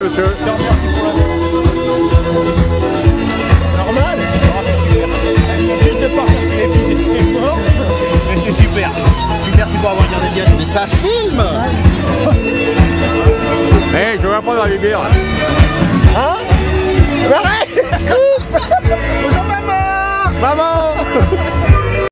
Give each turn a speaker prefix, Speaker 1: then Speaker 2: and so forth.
Speaker 1: Monsieur.
Speaker 2: Normal. Juste de partir parce que l'épisode est mort. Mais c'est super. Merci pour avoir regardé bien.
Speaker 3: Mais ça filme.
Speaker 1: Eh, je vais prendre la lumière.
Speaker 3: Hein?